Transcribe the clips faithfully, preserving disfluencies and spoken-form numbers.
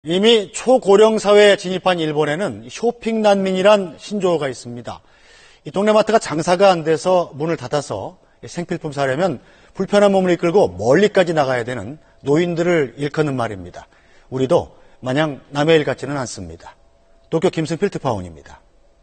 이미 초고령 사회에 진입한 일본에는 쇼핑 난민이란 신조어가 있습니다. 이 동네 마트가 장사가 안 돼서 문을 닫아서 생필품 사려면 불편한 몸을 이끌고 멀리까지 나가야 되는 노인들을 일컫는 말입니다. 우리도 마냥 남의 일 같지는 않습니다. 도쿄 김승필 특파원입니다.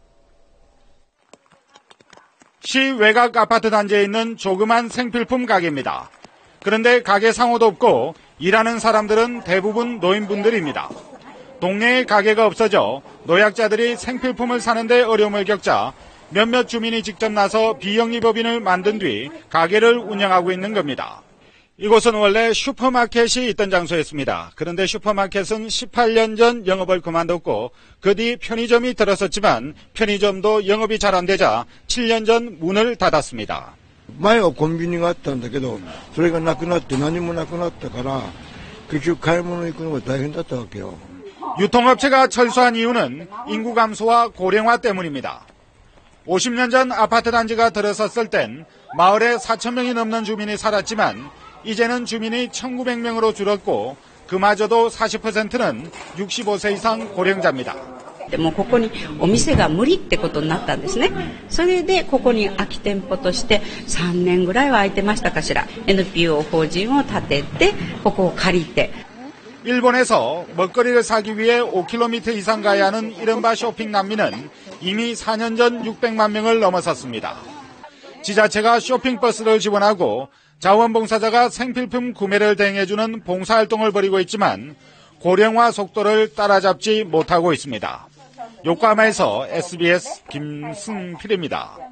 시 외곽 아파트 단지에 있는 조그만 생필품 가게입니다. 그런데 가게 상호도 없고 일하는 사람들은 대부분 노인분들입니다. 동네에 가게가 없어져 노약자들이 생필품을 사는데 어려움을 겪자 몇몇 주민이 직접 나서 비영리법인을 만든 뒤 가게를 운영하고 있는 겁니다. 이곳은 원래 슈퍼마켓이 있던 장소였습니다. 그런데 슈퍼마켓은 십팔 년 전 영업을 그만뒀고 그 뒤 편의점이 들어섰지만 편의점도 영업이 잘 안 되자 칠 년 전 문을 닫았습니다. 前はコンビニがあったんだけど、それがなくなって何もなくなったから、結局買い物行くのが大変だったわけよ. 유통업체가 철수한 이유는 인구 감소와 고령화 때문입니다. 오십 년 전 아파트 단지가 들어섰을 땐 마을에 사천 명이 넘는 주민이 살았지만 이제는 주민이 천구백 명으로 줄었고 그마저도 사십 퍼센트는 육십오 세 이상 고령자입니다. もうここにお店が無理ってことになったんですね。それでここに空き店舗としてさんねんぐらいは空いてましたかしら。エヌピーオー 法人を立ててここを借りて. 일본에서 먹거리를 사기 위해 오 킬로미터 이상 가야 하는 이른바 쇼핑 난민은 이미 사 년 전 육백만 명을 넘어섰습니다. 지자체가 쇼핑버스를 지원하고 자원봉사자가 생필품 구매를 대행해주는 봉사활동을 벌이고 있지만 고령화 속도를 따라잡지 못하고 있습니다. 요코하마에서 에스비에스 김승필입니다.